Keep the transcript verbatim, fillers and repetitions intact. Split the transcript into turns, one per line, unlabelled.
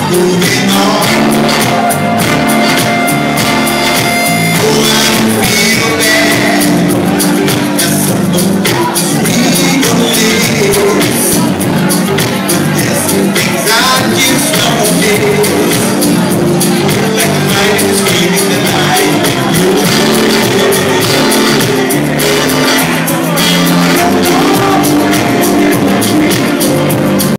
moving on. Oh, I feel bad. That's sweet relief. But there's some things I just don't do.